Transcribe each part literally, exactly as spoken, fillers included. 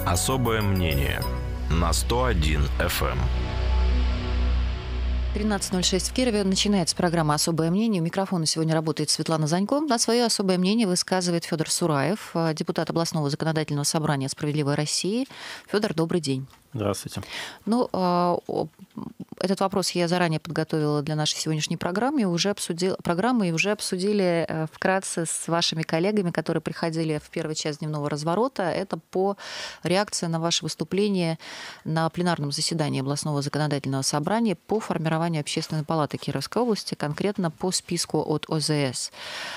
Особое мнение на сто один эф эм. тринадцать ноль шесть в Кирове. Начинается программа «Особое мнение». У микрофона сегодня работает Светлана Занько. А свое особое мнение высказывает Федор Сураев, депутат областного законодательного собрания «Справедливой России». Федор, добрый день. Здравствуйте. Ну, этот вопрос я заранее подготовила для нашей сегодняшней программы и уже обсудила, программы, и уже обсудили вкратце с вашими коллегами, которые приходили в первый час дневного разворота. Это по реакции на ваше выступление на пленарном заседании областного законодательного собрания по формированию Общественной палаты Кировской области, конкретно по списку от о зэ эс.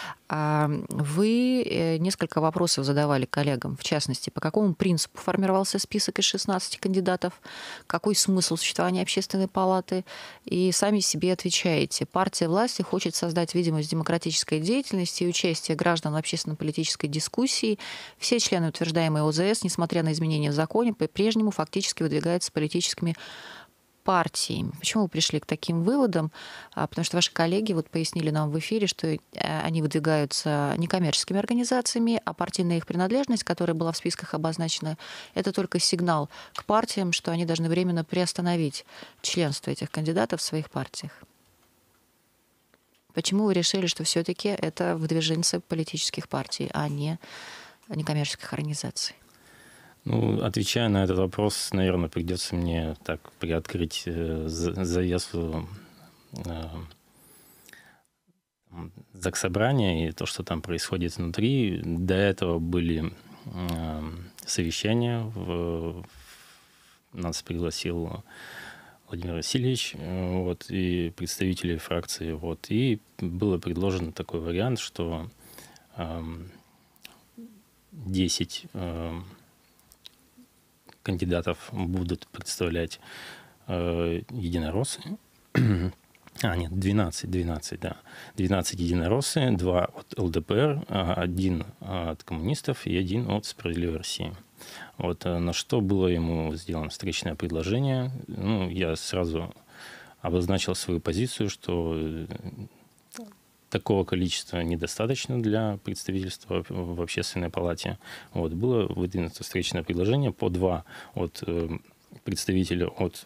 Вы несколько вопросов задавали коллегам, в частности, по какому принципу формировался список из шестнадцати кандидатов, какой смысл существования Общественной палаты, и сами себе отвечаете. Партия власти хочет создать видимость демократической деятельности и участия граждан в общественно-политической дискуссии. Все члены, утверждаемые о зэ эс, несмотря на изменения в законе, по-прежнему фактически выдвигаются политическими партиями. Почему вы пришли к таким выводам? Потому что ваши коллеги вот пояснили нам в эфире, что они выдвигаются некоммерческими организациями, а партийная их принадлежность, которая была в списках обозначена, это только сигнал к партиям, что они должны временно приостановить членство этих кандидатов в своих партиях. Почему вы решили, что все-таки это выдвиженцы политических партий, а не некоммерческих организаций? Ну, отвечая на этот вопрос, наверное, придется мне так приоткрыть завесу заксобрания и то, что там происходит внутри. До этого были совещания. В... Нас пригласил Владимир Васильевич вот, и представители фракции. Вот, и было предложено такой вариант, что десять кандидатов будут представлять э, единороссы. А, нет, двенадцать, двенадцать, да. двенадцать единороссы, два от эл дэ пэ эр, один от коммунистов и один от «Справедливой России». Вот, на что было ему сделано встречное предложение. Ну, я сразу обозначил свою позицию, что такого количества недостаточно для представительства в Общественной палате. Вот, было выдвинуто встречное предложение по два от представителя от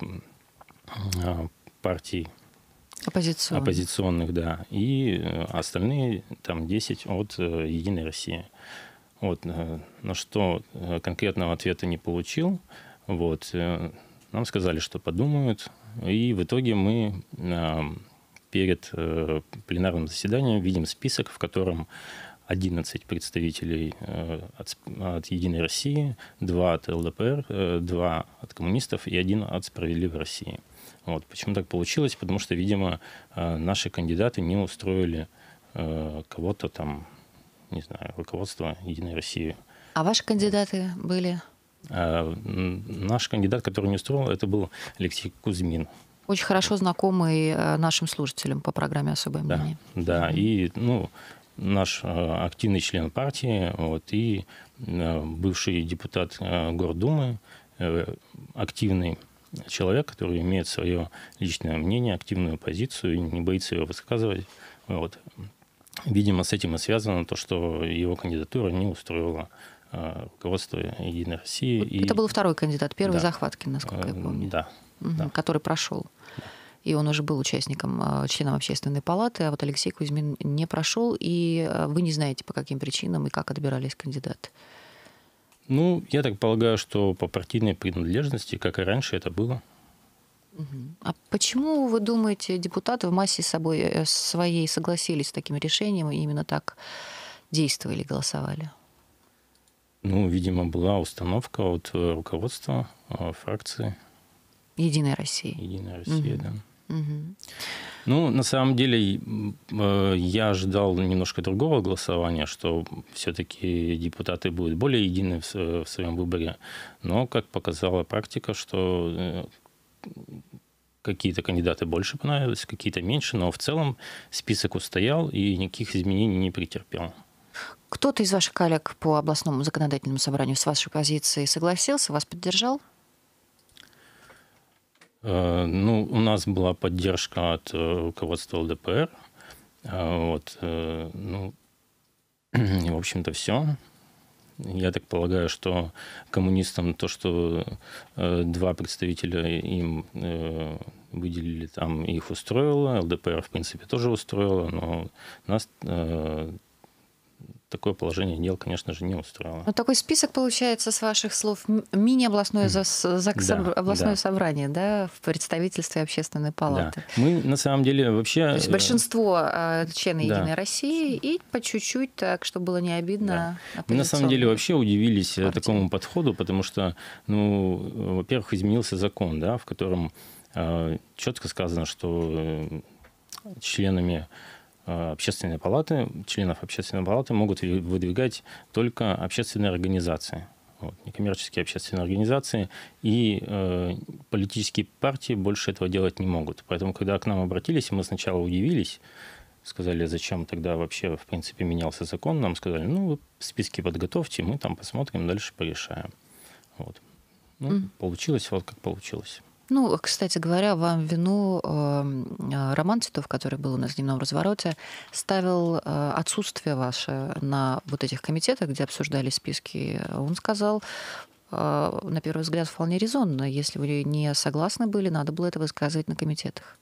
партий оппозиционных, оппозиционных, да, и остальные там десять от «Единой России». Вот, на что конкретного ответа не получил. Вот, нам сказали, что подумают, и в итоге мы перед э, пленарным заседанием видим список, в котором одиннадцать представителей э, от, от «Единой России», два от эл дэ пэ эр, э, два от коммунистов и один от «Справедливой России». Вот. Почему так получилось? Потому что, видимо, э, наши кандидаты не устроили э, кого-то там, не знаю, руководство «Единой России». А ваши кандидаты были? Э, наш кандидат, который не устроил, это был Алексей Кузьмин. Очень хорошо знакомый нашим слушателям по программе «Особое мнение». Да, да. Mm-hmm. И ну, наш активный член партии, вот, и бывший депутат Гордумы, активный человек, который имеет свое личное мнение, активную позицию и не боится ее высказывать. Вот. Видимо, с этим и связано то, что его кандидатура не устроила руководство «Единой России». Это и... был второй кандидат, первый да. Захваткин, насколько я помню. Да. Угу, да. Который прошел. Да. И он уже был участником, членом Общественной палаты, а вот Алексей Кузьмин не прошел, и вы не знаете, по каким причинам и как отбирались кандидаты. Ну, я так полагаю, что по партийной принадлежности, как и раньше, это было. Угу. А почему, вы думаете, депутаты в массе собой, своей согласились с таким решением и именно так действовали, голосовали? Ну, видимо, была установка от руководства фракции. «Единая Россия». «Единая Россия», угу. да. Угу. Ну, на самом деле, я ожидал немножко другого голосования, что все-таки депутаты будут более едины в своем выборе. Но, как показала практика, что какие-то кандидаты больше понравились, какие-то меньше, но в целом список устоял и никаких изменений не претерпел. Кто-то из ваших коллег по областному законодательному собранию с вашей позицией согласился, вас поддержал? Ну, у нас была поддержка от руководства эл дэ пэ эр. Вот, ну, в общем-то, все. я так полагаю, что коммунистам то, что два представителя им выделили, там их устроило, ЛДПР, в принципе, тоже устроило, но нас такое положение дел, конечно же, не устроило. Ну, такой список, получается, с ваших слов, мини-областное зас- ЗАГС, да, областное да. собрание, да, в представительстве Общественной палаты. Да. Мы, на самом деле, вообще... То есть большинство членов да. Единой России и по чуть-чуть, так, чтобы было не обидно. Да. Мы, на самом деле, вообще удивились партии. Такому подходу, потому что, ну, во-первых, изменился закон, да, в котором э, четко сказано, что членами Общественной палаты, членов Общественной палаты могут выдвигать только общественные организации, вот, некоммерческие общественные организации, и э, политические партии больше этого делать не могут. Поэтому, когда к нам обратились, мы сначала удивились, сказали, зачем тогда вообще, в принципе, менялся закон, нам сказали, ну, вы списки подготовьте, мы там посмотрим, дальше порешаем. Вот. Ну, mm. получилось вот как получилось. Ну, кстати говоря, вам в вину э, Роман Титов, который был у нас в дневном развороте, ставил э, отсутствие ваше на вот этих комитетах, где обсуждались списки. Он сказал, э, на первый взгляд, вполне резонно. Если вы не согласны были, надо было это высказывать на комитетах.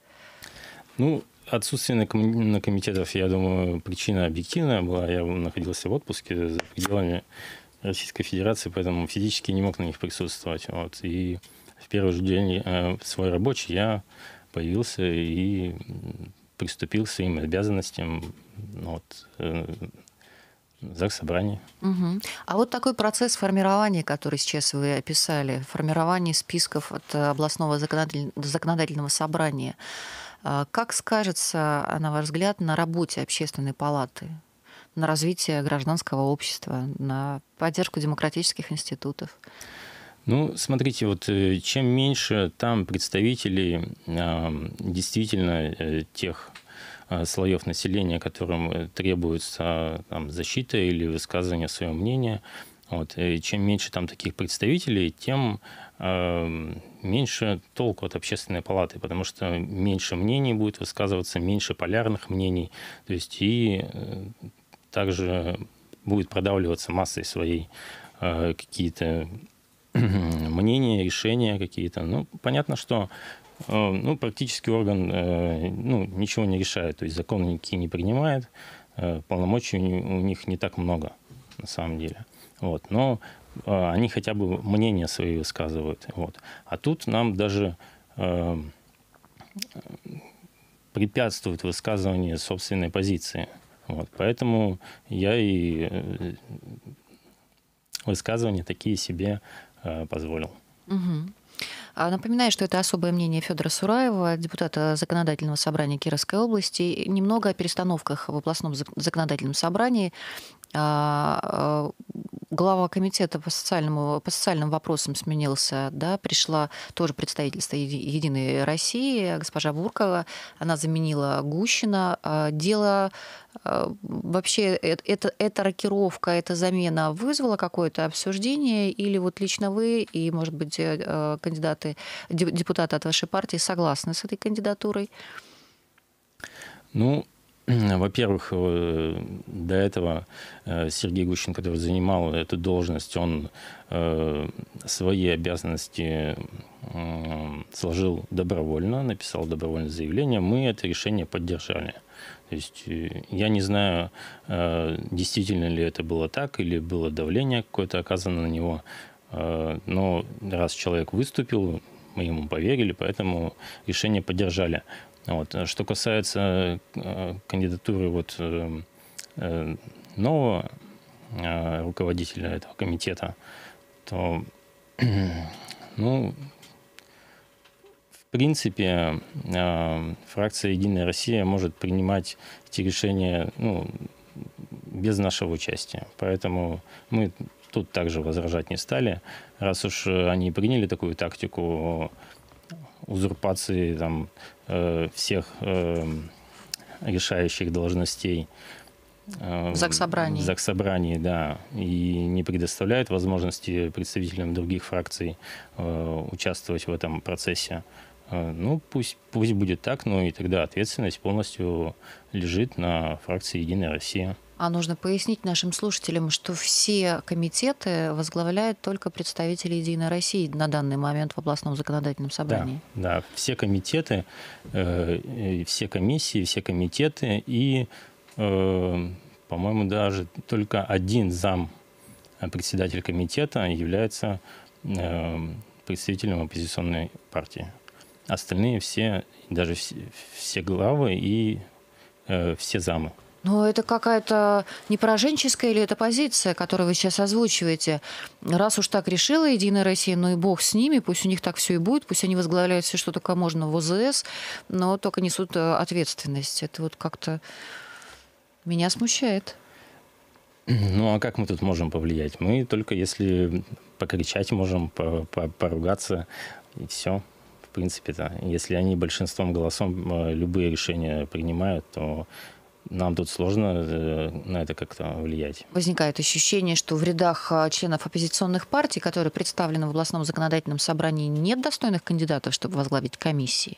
Ну, отсутствие на, ком- на комитетах, я думаю, причина объективная была. Я находился в отпуске за пределами Российской Федерации, поэтому физически не мог на них присутствовать. Вот. И в первый же день э, свой рабочий я появился и приступил к своим обязанностям вот, э, Заксобрания. Угу. А вот такой процесс формирования, который сейчас вы описали, формирование списков от областного законодатель... законодательного собрания, как скажется, на ваш взгляд, на работе Общественной палаты, на развитие гражданского общества, на поддержку демократических институтов? Ну, смотрите, вот чем меньше там представителей действительно тех слоев населения, которым требуется там, защита или высказывание своего мнения, вот, и чем меньше там таких представителей, тем э, меньше толку от Общественной палаты, потому что меньше мнений будет высказываться, меньше полярных мнений, то есть и э, также будет продавливаться массой своей э, какие-то мнения, решения какие-то. Ну, понятно, что э, ну, практически орган э, ну, ничего не решает, то есть законы никакие не принимает, э, полномочий у них не так много на самом деле. Вот. Но э, они хотя бы мнения свои высказывают. Вот. А тут нам даже э, препятствует высказывание собственной позиции. Вот. Поэтому я и э, высказывания такие себе э, позволил. Угу. Напоминаю, что это особое мнение Федора Сураева, депутата Законодательного собрания Кировской области. Немного о перестановках в областном законодательном собрании. Глава комитета по, социальному, по социальным вопросам сменился, да, пришла тоже представительство «Единой России», госпожа Буркова, она заменила Гущина. Дело вообще, это, эта рокировка, эта замена вызвала какое-то обсуждение, или вот лично вы и, может быть, кандидаты, депутаты от вашей партии согласны с этой кандидатурой? Ну, во-первых, до этого Сергей Гущин, который занимал эту должность, он свои обязанности сложил добровольно, написал добровольное заявление. Мы это решение поддержали. То есть я не знаю, действительно ли это было так, или было давление какое-то оказано на него. Но раз человек выступил, мы ему поверили, поэтому решение поддержали. Вот. Что касается э, кандидатуры вот, э, э, нового э, руководителя этого комитета, то, ну, в принципе, э, фракция «Единая Россия» может принимать эти решения ну, без нашего участия. Поэтому мы тут также возражать не стали. Раз уж они приняли такую тактику узурпации там, э, всех э, решающих должностей э, в Заксобрании. в Заксобрании, да, и не предоставляют возможности представителям других фракций э, участвовать в этом процессе. Э, ну, пусть, пусть будет так, но и тогда ответственность полностью лежит на фракции «Единая Россия». А нужно пояснить нашим слушателям, что все комитеты возглавляют только представители «Единой России» на данный момент в областном законодательном собрании. Да, да. Все комитеты, э, все комиссии, все комитеты и, э, по-моему, даже только один зам председатель комитета является э, представителем оппозиционной партии. Остальные все, даже все, все главы и э, все замы. Но это какая-то не пораженческая или это позиция, которую вы сейчас озвучиваете? Раз уж так решила «Единая Россия», ну и бог с ними, пусть у них так все и будет, пусть они возглавляют все, что только можно в ОЗС, но только несут ответственность. Это вот как-то меня смущает. Ну, а как мы тут можем повлиять? Мы только если покричать можем, поругаться, и все. В принципе-то, если они большинством голосом любые решения принимают, то нам тут сложно на это как-то влиять. Возникает ощущение, что в рядах членов оппозиционных партий, которые представлены в областном законодательном собрании, нет достойных кандидатов, чтобы возглавить комиссии?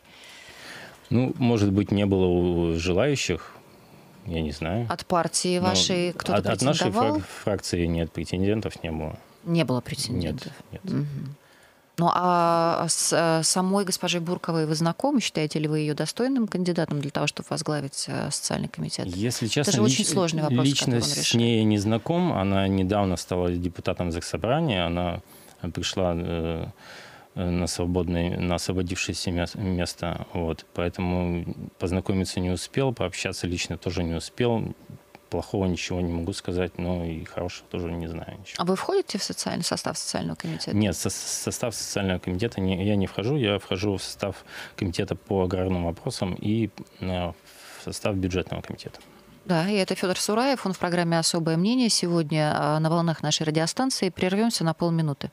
Ну, может быть, не было желающих, я не знаю. От партии вашей Но кто-то от, от претендовал? нашей фракции нет, претендентов не было. Не было претендентов? Нет, нет. Угу. Ну, а с самой госпожей Бурковой вы знакомы? Считаете ли вы ее достойным кандидатом для того, чтобы возглавить социальный комитет? Если честно, это же очень сложный вопрос, лично с ней не знаком. Она недавно стала депутатом Заксобрания. Она пришла э, на свободное, на освободившееся место. Вот. Поэтому познакомиться не успел, пообщаться лично тоже не успел. Плохого ничего не могу сказать, но и хорошего тоже не знаю ничего. А вы входите в социальный состав социального комитета? Нет, в состав социального комитета не, я не вхожу. Я вхожу в состав комитета по аграрным вопросам и в состав бюджетного комитета. Да, и это Федор Сураев. Он в программе «Особое мнение» сегодня на волнах нашей радиостанции. Прервемся на полминуты.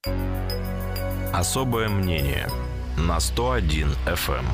Особое мнение на сто один эф эм.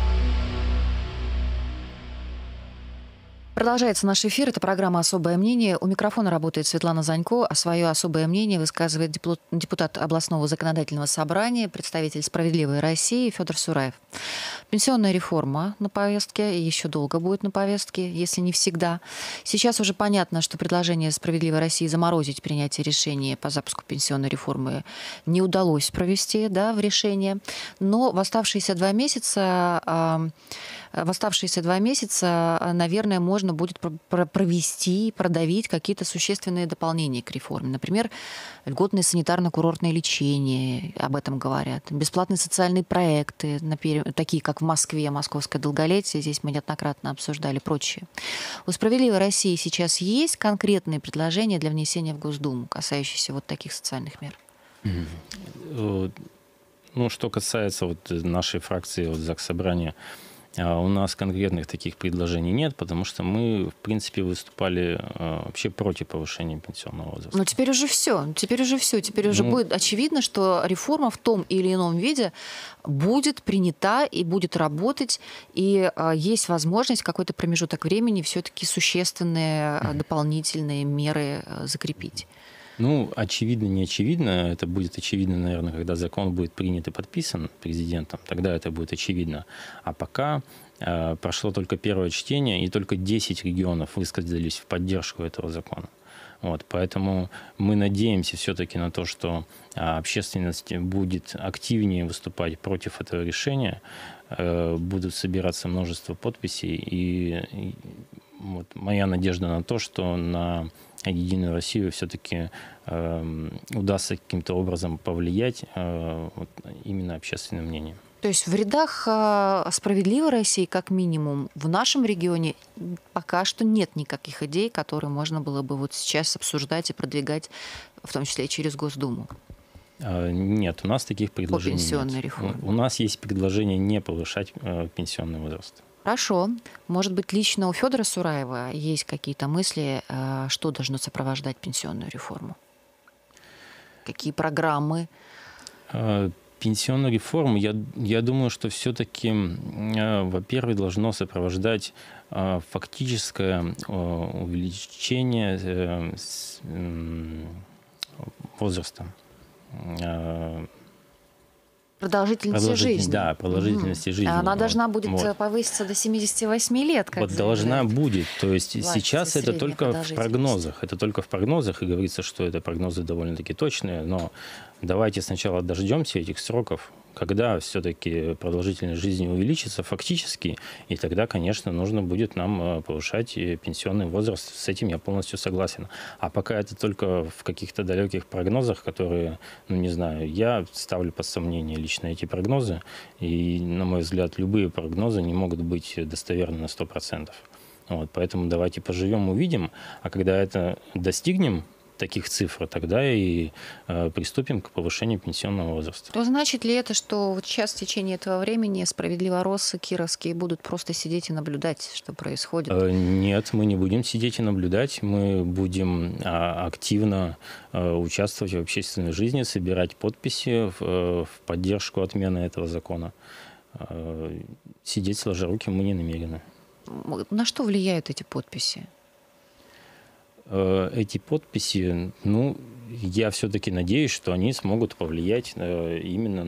Продолжается наш эфир. Это программа «Особое мнение». У микрофона работает Светлана Занько, а свое особое мнение высказывает депутат областного законодательного собрания, представитель «Справедливой России» Федор Сураев. Пенсионная реформа на повестке, и еще долго будет на повестке, если не всегда. Сейчас уже понятно, что предложение «Справедливой России» заморозить принятие решения по запуску пенсионной реформы не удалось провести, да, в решение. Но в оставшиеся два месяца... В оставшиеся два месяца, наверное, можно будет провести, продавить какие-то существенные дополнения к реформе. Например, льготное санитарно-курортное лечение, об этом говорят, бесплатные социальные проекты, такие как в Москве, московское долголетие, здесь мы неоднократно обсуждали, прочее. У «Справедливой России» сейчас есть конкретные предложения для внесения в Госдуму, касающиеся вот таких социальных мер? Ну, что касается вот нашей фракции, вот Заксобрания, у нас конкретных таких предложений нет, потому что мы, в принципе, выступали вообще против повышения пенсионного возраста. Но теперь уже все. Теперь уже все. Теперь уже ну, будет очевидно, что реформа в том или ином виде будет принята и будет работать, и есть возможность в какой-то промежуток времени все-таки существенные дополнительные меры закрепить. Ну, очевидно, не очевидно. Это будет очевидно, наверное, когда закон будет принят и подписан президентом. Тогда это будет очевидно. А пока э, прошло только первое чтение, и только десять регионов высказались в поддержку этого закона. Вот, поэтому мы надеемся все-таки на то, что общественность будет активнее выступать против этого решения. Э, будут собираться множество подписей. И, и вот моя надежда на то, что на «Единую Россию» все-таки э, удастся каким-то образом повлиять э, вот, именно общественным мнением. То есть в рядах э, «Справедливой России», как минимум, в нашем регионе пока что нет никаких идей, которые можно было бы вот сейчас обсуждать и продвигать, в том числе и через Госдуму? Э, нет, у нас таких предложений по пенсионной нет. реформе. У, у нас есть предложение не повышать э, пенсионный возраст. Хорошо. Может быть, лично у Федора Сураева есть какие-то мысли, что должно сопровождать пенсионную реформу? Какие программы? Пенсионную реформу, я, я думаю, что все-таки, во-первых, должно сопровождать фактическое увеличение возраста. Продолжительности жизни. Да, продолжительности mm-hmm. жизни. Она вот. должна будет вот. повыситься до семидесяти восьми лет. Как вот должна будет. То есть власти сейчас это только в прогнозах. Это только в прогнозах, и говорится, что это прогнозы довольно-таки точные. Но давайте сначала дождемся этих сроков, когда все-таки продолжительность жизни увеличится фактически, и тогда, конечно, нужно будет нам повышать пенсионный возраст. С этим я полностью согласен. А пока это только в каких-то далеких прогнозах, которые, ну не знаю, я ставлю под сомнение лично эти прогнозы, и, на мой взгляд, любые прогнозы не могут быть достоверны на сто процентов. Вот, поэтому давайте поживем, увидим, а когда это достигнем, таких цифр, тогда и э, приступим к повышению пенсионного возраста. То значит ли это, что вот сейчас в течение этого времени справедливороссы кировские будут просто сидеть и наблюдать, что происходит? Э, нет, мы не будем сидеть и наблюдать, мы будем а, активно а, участвовать в общественной жизни, собирать подписи в, в поддержку отмены этого закона. А, сидеть сложа руки мы не намерены. На что влияют эти подписи? Эти подписи, ну, я все-таки надеюсь, что они смогут повлиять именно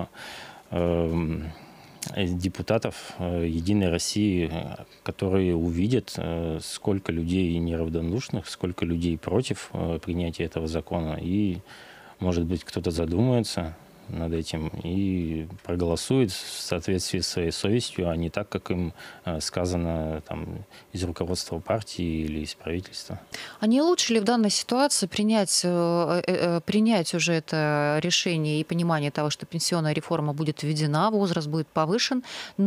на депутатов «Единой России», которые увидят, сколько людей неравнодушных, сколько людей против принятия этого закона. И, может быть, кто-то задумается над этим и проголосует в соответствии с своей совестью, а не так, как им сказано там, из руководства партии или из правительства. А не лучше ли в данной ситуации принять, принять уже это решение и понимание того, что пенсионная реформа будет введена, возраст будет повышен,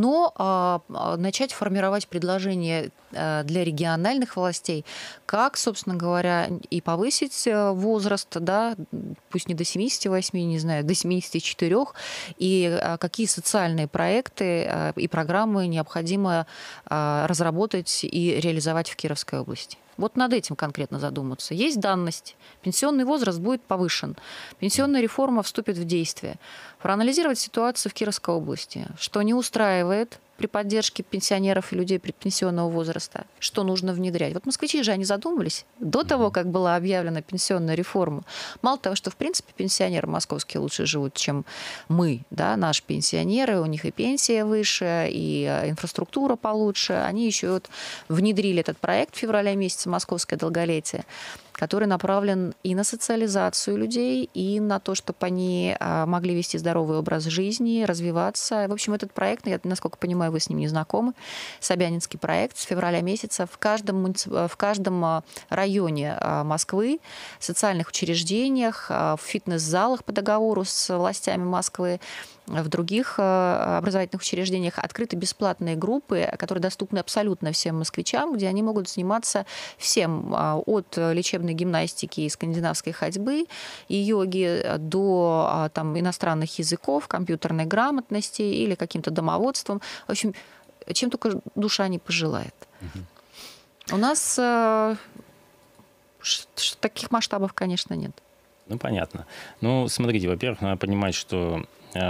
но начать формировать предложения для региональных властей, как, собственно говоря, и повысить возраст, да, пусть не до семидесяти восьми, не знаю, до семидесяти четырёх, и какие социальные проекты и программы необходимо разработать и реализовать в Кировской области. Вот над этим конкретно задуматься. Есть данность. Пенсионный возраст будет повышен. Пенсионная реформа вступит в действие. Проанализировать ситуацию в Кировской области. Что не устраивает при поддержке пенсионеров и людей предпенсионного возраста, что нужно внедрять. Вот москвичи же, они задумались до того, как была объявлена пенсионная реформа. Мало того, что, в принципе, пенсионеры московские лучше живут, чем мы, да, наши пенсионеры, у них и пенсия выше, и инфраструктура получше. Они еще вот внедрили этот проект в феврале месяце «Московское долголетие», который направлен и на социализацию людей, и на то, чтобы они могли вести здоровый образ жизни, развиваться. В общем, этот проект, я, насколько понимаю, вы с ним не знакомы, Собянинский проект с февраля месяца в каждом, в каждом районе Москвы, в социальных учреждениях, в фитнес-залах по договору с властями Москвы, в других образовательных учреждениях открыты бесплатные группы, которые доступны абсолютно всем москвичам, где они могут заниматься всем, от лечебной гимнастики и скандинавской ходьбы и йоги до там, иностранных языков, компьютерной грамотности или каким-то домоводством. В общем, чем только душа не пожелает. Угу. У нас э, таких масштабов, конечно, нет. Ну, понятно. Ну, смотрите, во-первых, надо понимать, что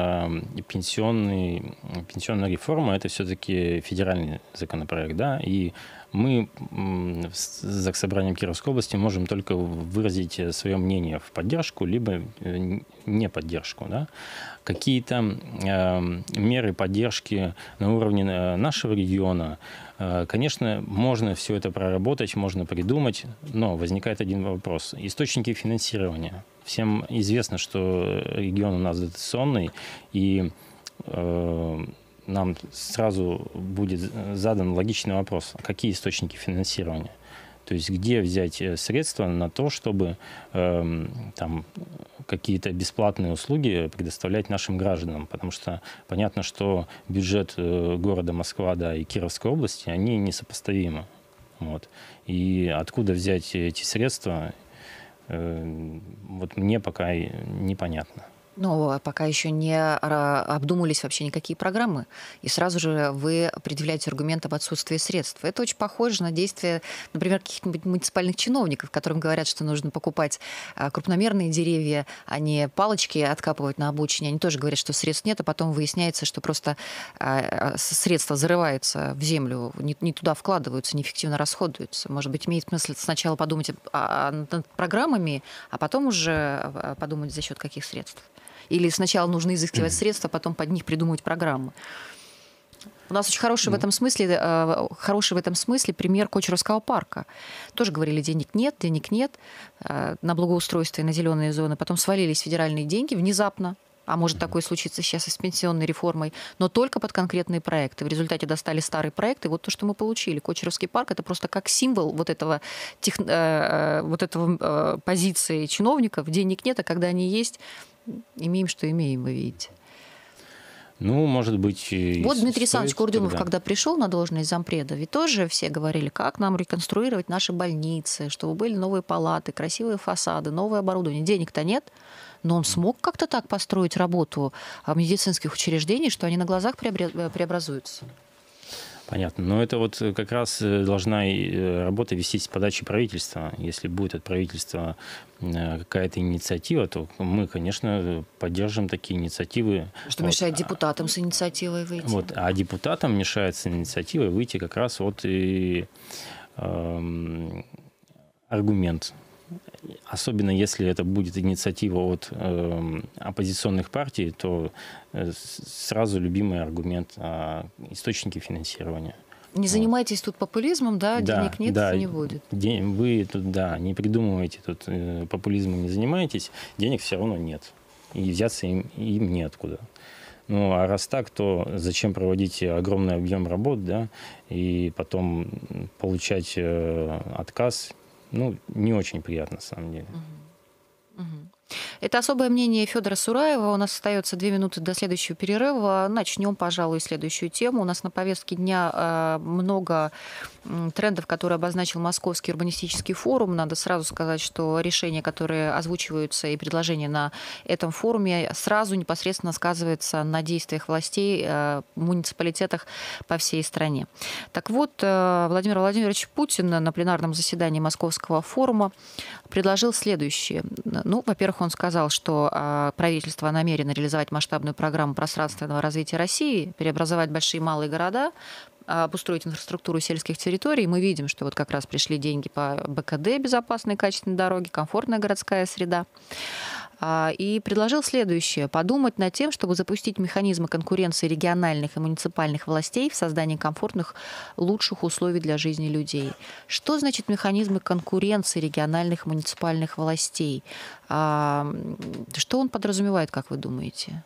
Пенсионный, пенсионная реформа – это все-таки федеральный законопроект, да, и мы с Заксобранием Кировской области можем только выразить свое мнение в поддержку, либо не поддержку, да. Какие-то меры поддержки на уровне нашего региона, конечно, можно все это проработать, можно придумать, но возникает один вопрос. Источники финансирования. Всем известно, что регион у нас дотационный, и э, нам сразу будет задан логичный вопрос, а какие источники финансирования? То есть где взять средства на то, чтобы э, там, какие-то бесплатные услуги предоставлять нашим гражданам? Потому что понятно, что бюджет города Москва, да, и Кировской области, они несопоставимы. Вот. И откуда взять эти средства, э, вот мне пока непонятно. Но пока еще не обдумывались вообще никакие программы. И сразу же вы предъявляете аргумент об отсутствии средств. Это очень похоже на действия, например, каких-нибудь муниципальных чиновников, которым говорят, что нужно покупать крупномерные деревья, а не палочки откапывать на обочине. Они тоже говорят, что средств нет, а потом выясняется, что просто средства зарываются в землю, не, не туда вкладываются, неэффективно расходуются. Может быть, имеет смысл сначала подумать над программами, а потом уже подумать, за счет каких средств. Или сначала нужно изыскивать средства, потом под них придумывать программы? У нас очень хороший в этом смысле, хороший в этом смысле пример Кочуровского парка. Тоже говорили, денег нет, денег нет на благоустройство и на зеленые зоны. Потом свалились федеральные деньги внезапно. А может такое случиться сейчас и с пенсионной реформой, но только под конкретные проекты. В результате достали старые проекты. Вот то, что мы получили. Кочуровский парк – это просто как символ вот этого, тех, вот этого позиции чиновников. Денег нет, а когда они есть, имеем, что имеем, вы видите. Ну, может быть... Вот Дмитрий Александрович Курдюмов, тогда. когда пришел на должность зампреда, ведь тоже все говорили, как нам реконструировать наши больницы, чтобы были новые палаты, красивые фасады, новое оборудование. Денег-то нет, но он смог как-то так построить работу медицинских учреждений, что они на глазах преобразуются. Понятно. Но это вот как раз должна работа вестись с подачи правительства. Если будет от правительства какая-то инициатива, то мы, конечно, поддержим такие инициативы. Что вот. Мешает депутатам с инициативой выйти? Вот. А депутатам мешает с инициативой выйти как раз вот и э, аргумент. Особенно если это будет инициатива от э, оппозиционных партий, то э, сразу любимый аргумент э, – источники финансирования. Не занимайтесь вот. тут популизмом, да, да денег нет, да, не будет. День, вы тут, да, не придумываете, тут э, популизмом не занимаетесь, денег все равно нет. И взяться им, им неоткуда. Ну, а раз так, то зачем проводить огромный объем работ, да, и потом получать э, отказ? Ну, не очень приятно, на самом деле. Угу. Угу. Это особое мнение Федора Сураева. У нас остается две минуты до следующего перерыва. Начнем, пожалуй, следующую тему. У нас на повестке дня много трендов, которые обозначил Московский урбанистический форум. Надо сразу сказать, что решения, которые озвучиваются, и предложения на этом форуме сразу непосредственно сказываются на действиях властей в муниципалитетах по всей стране. Так вот, Владимир Владимирович Путин на пленарном заседании Московского форума предложил следующее. Ну, во-первых, он сказал, что правительство намерено реализовать масштабную программу пространственного развития России, преобразовать большие и малые города, обустроить инфраструктуру сельских территорий. Мы видим, что вот как раз пришли деньги по БКД, безопасные качественные дороги, комфортная городская среда. И предложил следующее. Подумать над тем, чтобы запустить механизмы конкуренции региональных и муниципальных властей в создании комфортных, лучших условий для жизни людей. Что значит механизмы конкуренции региональных и муниципальных властей? Что он подразумевает, как вы думаете?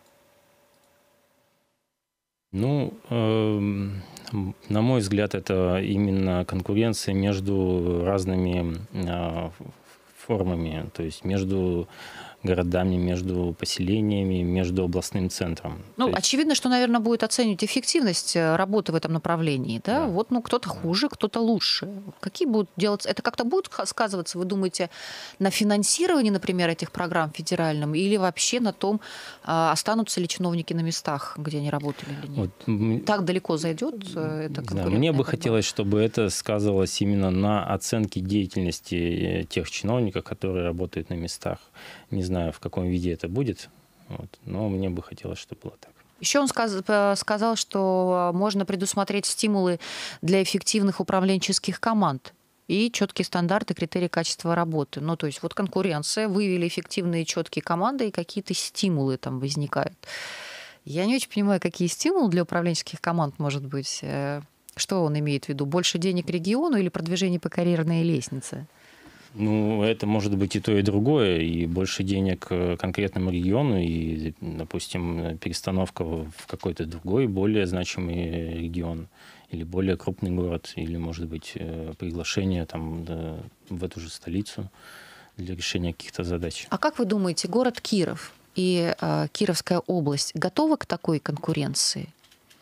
Ну, э, на мой взгляд, это именно конкуренция между разными э, формами, то есть между городами, между поселениями, между областным центром. Ну, есть... очевидно, что, наверное, будет оценивать эффективность работы в этом направлении. Да? Да. Вот, ну, кто-то хуже, кто-то лучше. Какие будут делаться? Это как-то будет сказываться, вы думаете, на финансировании, например, этих программ федеральном, или вообще на том, останутся ли чиновники на местах, где они работали или нет? Вот, так далеко зайдет это конкурентная? Мне бы хотелось, чтобы это сказывалось именно на оценке деятельности тех чиновников, которые работают на местах. Не знаю, в каком виде это будет, вот, но мне бы хотелось, чтобы было так. Еще он сказал, что можно предусмотреть стимулы для эффективных управленческих команд и четкие стандарты, критерии качества работы. Ну, то есть вот конкуренция, вывели эффективные четкие команды, и какие-то стимулы там возникают. Я не очень понимаю, какие стимулы для управленческих команд может быть. Что он имеет в виду? Больше денег региону или продвижение по карьерной лестнице? Ну, это может быть и то, и другое, и больше денег конкретному региону, и, допустим, перестановка в какой-то другой, более значимый регион, или более крупный город, или, может быть, приглашение там, в эту же столицу для решения каких-то задач. А как вы думаете, город Киров и э, Кировская область готовы к такой конкуренции?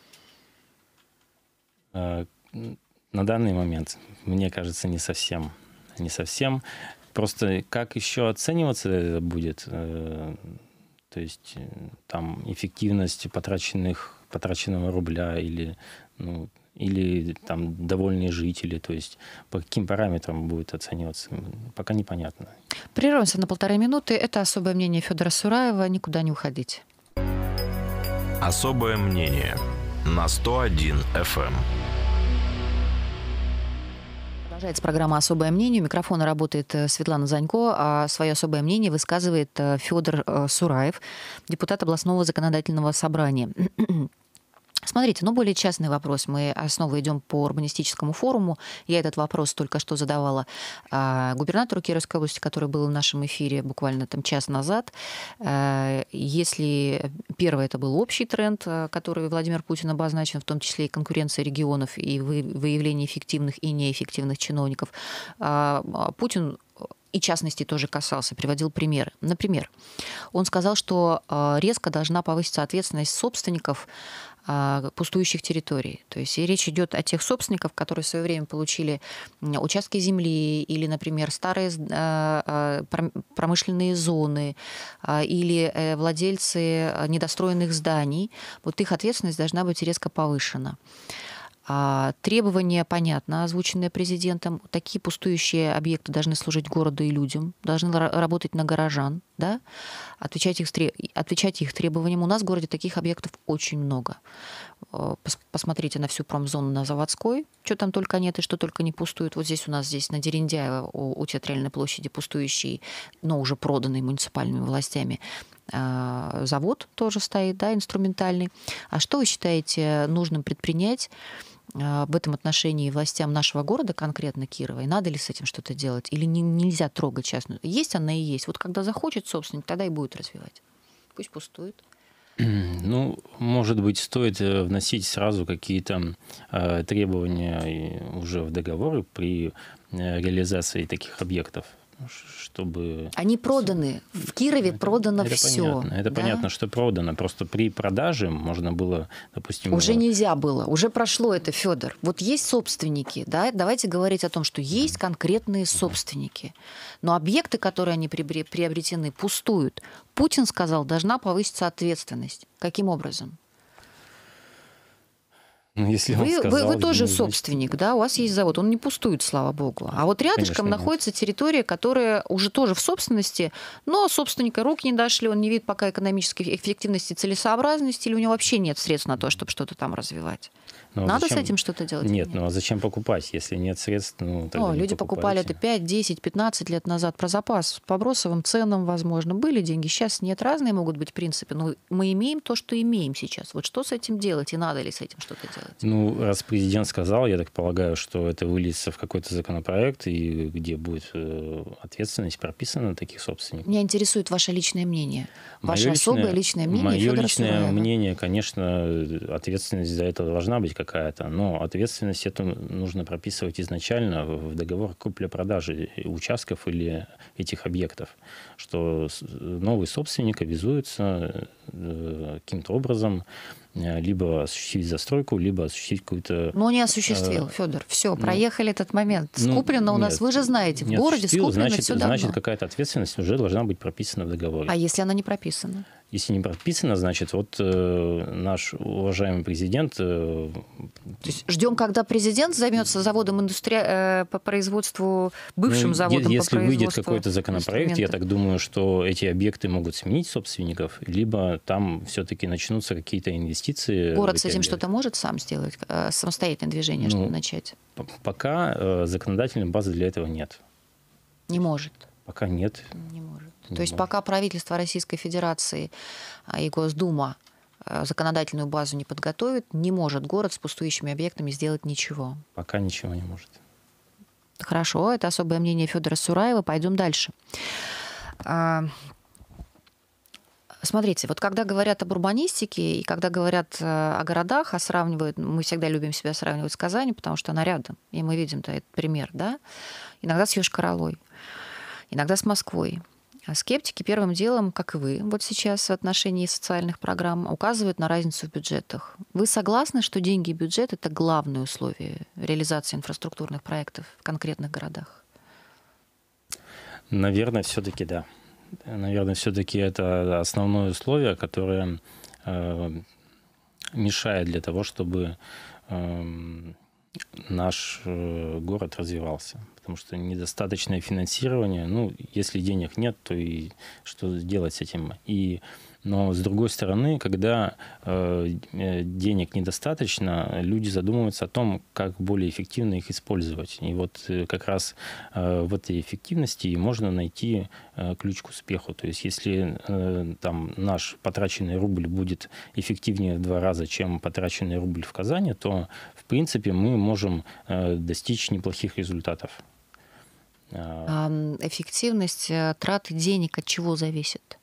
На данный момент, мне кажется, не совсем. Не совсем. Просто как еще оцениваться это будет? То есть там эффективность потраченных, потраченного рубля или, ну, или там довольные жители. То есть по каким параметрам будет оцениваться, пока непонятно. Прервемся на полторы минуты. Это особое мнение Федора Сураева. Никуда не уходить. Особое мнение на сто один эф эм. Продолжается программа «Особое мнение». У микрофона работает Светлана Занько, а свое особое мнение высказывает Федор Сураев, депутат областного законодательного собрания. Смотрите, ну более частный вопрос. Мы снова идем по урбанистическому форуму. Я этот вопрос только что задавала а, губернатору Кировской области, который был в нашем эфире буквально там час назад. А, если первое, это был общий тренд, который Владимир Путин обозначил, в том числе и конкуренция регионов, и выявление эффективных и неэффективных чиновников, а, Путин и частности тоже касался, приводил примеры. Например, он сказал, что резко должна повыситься ответственность собственников пустующих территорий. То есть и речь идет о тех собственников, которые в свое время получили участки земли или, например, старые промышленные зоны или владельцы недостроенных зданий. Вот их ответственность должна быть резко повышена. Требования, понятно, озвученные президентом. Такие пустующие объекты должны служить городу и людям, должны работать на горожан, да? отвечать, их, отвечать их требованиям. У нас в городе таких объектов очень много. Посмотрите на всю промзону на Заводской, что там только нет и что только не пустует. Вот здесь у нас, здесь на Дерендяево, у, у Театральной площади пустующий, но уже проданный муниципальными властями, завод тоже стоит, да, инструментальный. А что вы считаете нужным предпринять в этом отношении властям нашего города, конкретно Кирова, и надо ли с этим что-то делать? Или не, нельзя трогать частную? Есть она и есть. Вот когда захочет собственник, тогда и будет развивать. Пусть пустует. Ну, может быть, стоит вносить сразу какие-то э, требования уже в договоры при э, реализации таких объектов, чтобы... Они проданы. В Кирове это, продано это все. Понятно. Это да? Понятно, что продано. Просто при продаже можно было, допустим... Уже его... нельзя было. Уже прошло это, Федор. Вот есть собственники, да? Давайте говорить о том, что есть конкретные собственники. Но объекты, которые они приобретены, пустуют. Путин сказал, должна повыситься ответственность. Каким образом? Ну, если он вы, сказал, вы, вы тоже ну, собственник, да, у вас есть завод, он не пустует, слава богу. А вот рядышком Конечно, находится нет. территория, которая уже тоже в собственности, но собственника руки не дошли, он не видит пока экономической эффективности, целесообразности, или у него вообще нет средств на то, чтобы что-то там развивать. Ну, а Надо зачем... с этим что-то делать? Нет, ну а зачем покупать, если нет средств? Ну, О, люди покупали это пять, десять, пятнадцать лет назад про запас, по бросовым ценам, возможно. Были деньги, сейчас нет. Разные могут быть принципы, но мы имеем то, что имеем сейчас. Вот что с этим делать и надо ли с этим что-то делать? Ну, раз президент сказал, я так полагаю, что это выльется в какой-то законопроект, и где будет ответственность прописана на таких собственников. Меня интересует ваше личное мнение. Ваше Моё особое личное, личное мнение Мое Фёдора личное Сураева. мнение, конечно, ответственность за это должна быть какая-то, но ответственность эту нужно прописывать изначально в договор купли-продажи участков или этих объектов, что новый собственник обязуется каким-то образом либо осуществить застройку, либо осуществить какую-то... Но не осуществил, э, Федор. Все, ну, проехали этот момент. Скуплено ну, у нас, нет, вы же знаете, в городе скуплено значит, все давно. Значит, какая-то ответственность уже должна быть прописана в договоре. А если она не прописана? Если не прописано, значит, вот э, наш уважаемый президент... Э, То есть ждем, когда президент займется заводом индустри... э, по производству, бывшим ну, заводом если по производству выйдет какой-то законопроект, я так думаю, что эти объекты могут сменить собственников, либо там все-таки начнутся какие-то инвестиции. Город с этим что-то может сам сделать, э, самостоятельное движение, ну, чтобы начать? Пока э, законодательной базы для этого нет. Не может? Пока нет. Не может. То есть пока правительство Российской Федерации и Госдума законодательную базу не подготовит, не может город с пустующими объектами сделать ничего. Пока ничего не может. Хорошо, это особое мнение Федора Сураева. Пойдем дальше. Смотрите, вот когда говорят об урбанистике и когда говорят о городах, а сравнивают, мы всегда любим себя сравнивать с Казанью, потому что она рядом, и мы видим-то этот пример, да? Иногда с Йошкар-Олой, иногда с Москвой. А скептики первым делом, как и вы, вот сейчас в отношении социальных программ, указывают на разницу в бюджетах. Вы согласны, что деньги и бюджет – это главное условие реализации инфраструктурных проектов в конкретных городах? Наверное, все-таки да. Наверное, все-таки это основное условие, которое э, мешает для того, чтобы э, наш э, город развивался. Потому что недостаточное финансирование, ну, если денег нет, то и что делать с этим? И Но, с другой стороны, когда э, денег недостаточно, люди задумываются о том, как более эффективно их использовать. И вот э, как раз э, в этой эффективности можно найти э, ключ к успеху. То есть если э, там, наш потраченный рубль будет эффективнее в два раза, чем потраченный рубль в Казани, то, в принципе, мы можем э, достичь неплохих результатов. А эффективность траты денег от чего зависит?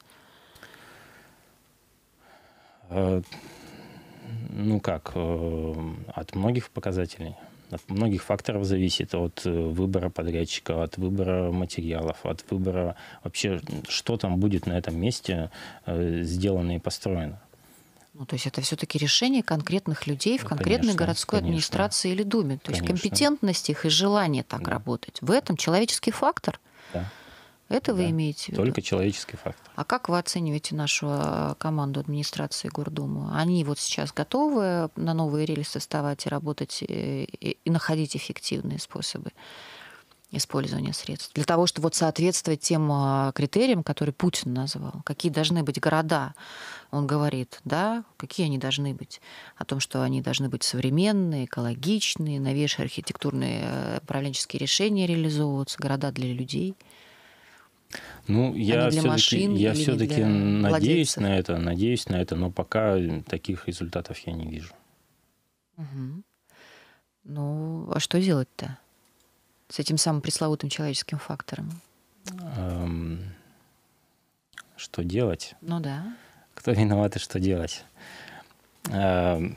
Ну как, от многих показателей, от многих факторов зависит, от выбора подрядчика, от выбора материалов, от выбора вообще, что там будет на этом месте сделано и построено. Ну, то есть это все-таки решение конкретных людей в конкретной конечно, городской конечно. администрации или думе. То конечно. есть компетентность их и желание так да. работать. В этом человеческий фактор. Да. Это да. вы имеете в виду? Только человеческий фактор. А как вы оцениваете нашу команду администрации Гордумы? Они вот сейчас готовы на новые рельсы вставать и работать, и, и находить эффективные способы использования средств? Для того, чтобы вот соответствовать тем критериям, которые Путин назвал. Какие должны быть города, он говорит, да? Какие они должны быть? О том, что они должны быть современные, экологичные, новейшие архитектурные управленческие решения реализовываться, города для людей. Ну, я все-таки, я все-таки надеюсь владельцев. на это, надеюсь на это, но пока таких результатов я не вижу. Угу. Ну, а что делать-то с этим самым пресловутым человеческим фактором? Эм, что делать? Ну да. Кто виноват и что делать? Эм,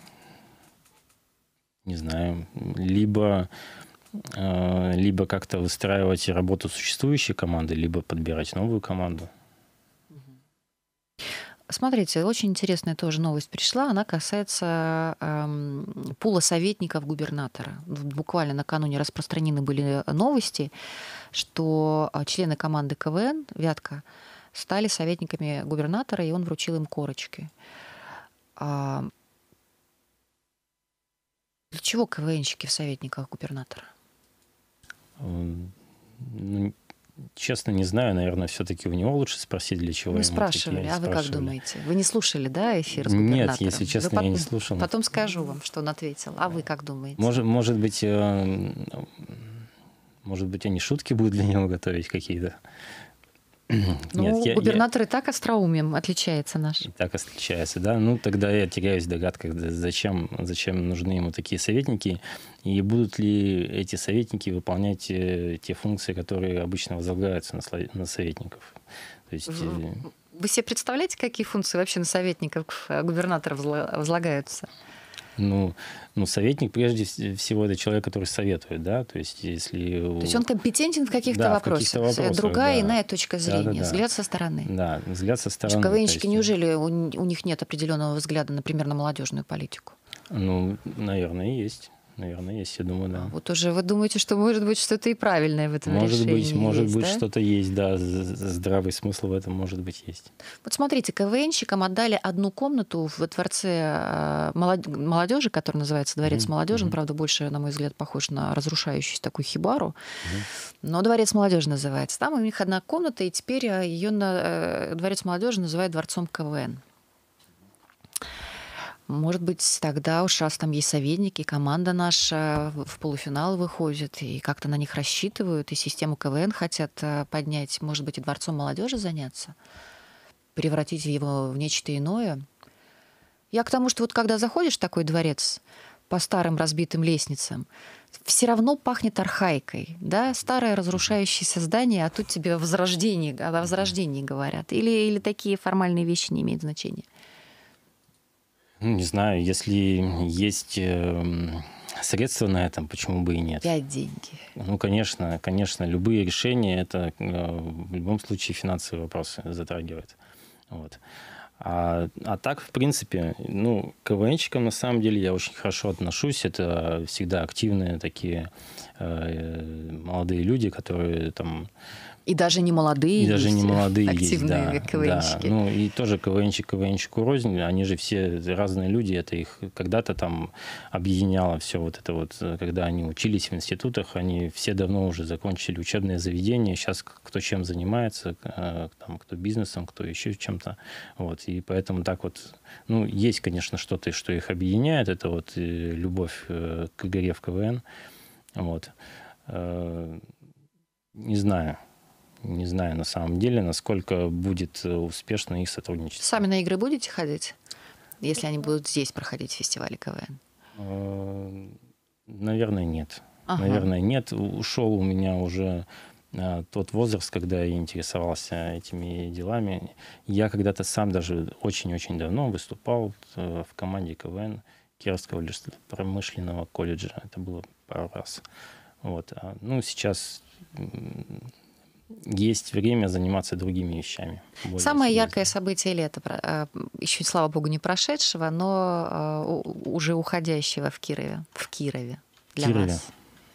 не знаю. Либо либо как-то выстраивать работу существующей команды, либо подбирать новую команду. Смотрите, очень интересная тоже новость пришла. Она касается эм, пула советников губернатора. Буквально накануне распространены были новости, что члены команды КВН «Вятка» стали советниками губернатора, и он вручил им корочки. А для чего КВНщики в советниках губернатора? Ну, честно, не знаю. Наверное, все-таки у него лучше спросить, для чего. Мы спрашивали. А вы как думаете? Вы не слушали, да, эфир с губернатором? Нет, если честно, потом, я не слушал. Потом скажу вам, что он ответил. А вы как думаете? Может, может быть, может быть, они шутки будут для него готовить какие-то? Ну, Нет, я, губернатор я... и так остроумием отличается наш. И так отличается, да. Ну, тогда я теряюсь в догадках, зачем, зачем нужны ему такие советники, и будут ли эти советники выполнять те функции, которые обычно возлагаются на, на советников. То есть... Вы, вы себе представляете, какие функции вообще на советников губернатора возлагаются? Ну, ну, советник, прежде всего, это человек, который советует, да, то есть если... То есть он компетентен в каких-то да, вопросах. В каких-то вопросах, другая, да. иная точка зрения, да, да, да. взгляд со стороны. Да, взгляд со стороны. КВНщики, неужели у, у них нет определенного взгляда, например, на молодежную политику? Ну, наверное, есть. Наверное, есть, я думаю, да. Вот уже вы думаете, что может быть что-то и правильное в этом может решении быть, Может есть, быть, да? что-то есть, да, здравый смысл в этом может быть есть. Вот смотрите, КВНщикам отдали одну комнату в дворце молодежи, который называется Дворец mm-hmm. молодежи, он, правда, больше, на мой взгляд, похож на разрушающуюся такую хибару, mm-hmm. но Дворец молодежи называется. Там у них одна комната, и теперь ее на... Дворец молодежи называют Дворцом КВН. Может быть, тогда уж раз там есть советники, команда наша в полуфинал выходит, и как-то на них рассчитывают, и систему КВН хотят поднять, может быть, и Дворцом молодежи заняться, превратить его в нечто иное. Я к тому, что вот когда заходишь в такой дворец по старым разбитым лестницам, все равно пахнет архаикой, да, старое разрушающееся здание, а тут тебе о возрождении, о возрождении говорят. Или, или такие формальные вещи не имеют значения? Не знаю, если есть средства на этом, почему бы и нет. Опять деньги. Ну, конечно, конечно, любые решения, это в любом случае финансовые вопросы затрагивает. Вот. А, а так, в принципе, ну, к КВНщикам на самом деле я очень хорошо отношусь. Это всегда активные такие э, молодые люди, которые там И даже не молодые И даже не молодые активные есть, да, КВНщики. Да. Ну и тоже КВНщик, КВНщику рознь, они же все разные люди, это их когда-то там объединяло все вот это вот, когда они учились в институтах, они все давно уже закончили учебное заведение, сейчас кто чем занимается, там, кто бизнесом, кто еще чем-то, вот, и поэтому так вот, ну, есть, конечно, что-то, что их объединяет, это вот любовь к игре в КВН, вот, не знаю. Не знаю на самом деле, насколько будет успешно их сотрудничество. Сами на игры будете ходить, если они будут здесь проходить фестивали КВН? Наверное, нет. Ага. Наверное, нет. Ушел у меня уже тот возраст, когда я интересовался этими делами. Я когда-то сам даже очень-очень давно выступал в команде КВН Кировского промышленного колледжа. Это было пару раз. Вот. Ну, сейчас есть время заниматься другими вещами. Самое серьезными. яркое событие лета, еще, слава богу, не прошедшего, но уже уходящего в Кирове, в Кирове для Кирове. вас.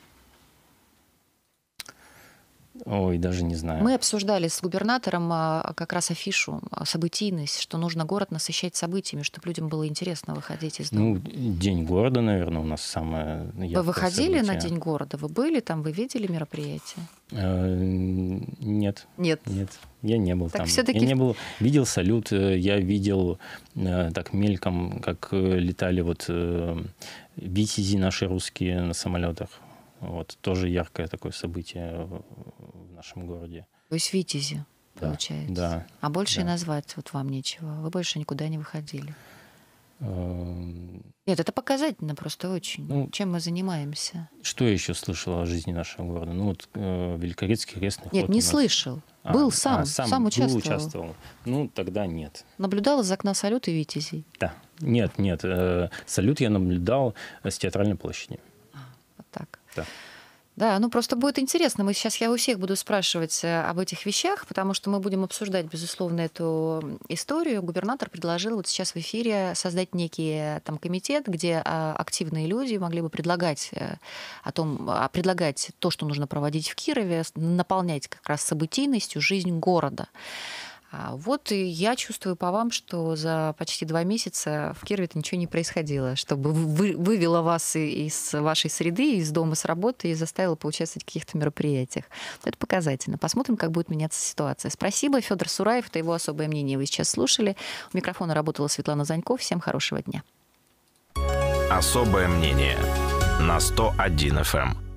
Ой, даже не знаю. Мы обсуждали с губернатором как раз афишу, событийность, что нужно город насыщать событиями, чтобы людям было интересно выходить из дома. Ну, День города, наверное, у нас самое яркое Вы выходили событие. на День города? Вы были там? Вы видели мероприятие? Нет. Нет. Нет. Я не был так там. Все-таки... Я не был. Видел салют, я видел так мельком, как летали вот витязи наши русские на самолетах. Вот, тоже яркое такое событие в нашем городе. То есть витязи, да, получается? Да. А больше да. и назвать вот вам нечего? Вы больше никуда не выходили? Нет, это показательно просто очень. Ну, чем мы занимаемся? Что я еще слышал о жизни нашего города? Ну, вот э, Великорецкий крестный ход. Нет, не слышал. А, был сам, а, сам, сам участвовал. Был, участвовал. Ну, тогда нет. Наблюдал из окна салют и витязей? Да. Нет, нет. Э, салют я наблюдал с Театральной площади. А, вот так. Да. Да, ну просто будет интересно. Мы сейчас я у всех буду спрашивать об этих вещах, потому что мы будем обсуждать, безусловно, эту историю. Губернатор предложил вот сейчас в эфире создать некий там комитет, где активные люди могли бы предлагать о том, предлагать то, что нужно проводить в Кирове, наполнять как раз событийностью жизнь города. Вот и я чувствую по вам, что за почти два месяца в Кирове-то ничего не происходило, чтобы вы, вывело вас из вашей среды, из дома, с работы и заставило поучаствовать в каких-то мероприятиях. Это показательно. Посмотрим, как будет меняться ситуация. Спасибо. Федор Сураев, это его особое мнение, вы сейчас слушали. У микрофона работала Светлана Занько. Всем хорошего дня. Особое мнение на сто один эф эм.